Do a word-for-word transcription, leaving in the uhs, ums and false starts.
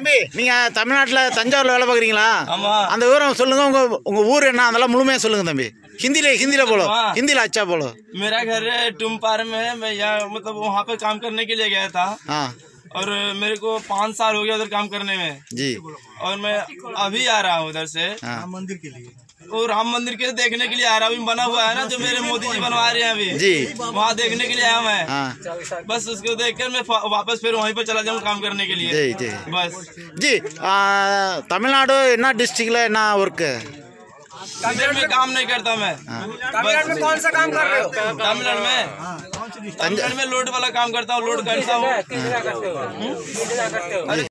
தம்பி நீங்க தமிழ்நாட்டுல தஞ்சாவூர்ல வேலை பாக்குறீங்களா? ஆமா. அந்த விவரம் சொல்லுங்க. உங்க உங்க ஊர் என்ன அதெல்லாம் முழுமையா சொல்லுங்க தம்பி. हिंदी ले हिंदी ले बोलो, हिंदी ला अच्छा बोलो। मेरा घर टुमपार में है। मैं यहाँ मतलब वहाँ पे काम करने के लिए गया था। हाँ। और मेरे को पाँच साल हो गया उधर काम करने में जी। और मैं अभी आ रहा हूँ उधर से राम मंदिर के लिए। और राम मंदिर के देखने के लिए आ रहा हूँ। बना हुआ है ना जो मेरे मोदी जी बनवा रहे हैं अभी जी, वहाँ देखने के लिए आया मैं। हाँ। बस उसको देखकर मैं वापस फिर वहीं पर चला जाऊँ काम करने के लिए। जी जी बस जी। तमिलनाडु என்ன डिस्ट्रिक्टல என்ன वर्क? इधर में काम नहीं करता मैं। तमिलनाडु में कौन सा काम कर रहे हो? तमिलनाडु में तमिलनाडु में लोड वाला काम करता हूँ। लोड करता हूँ।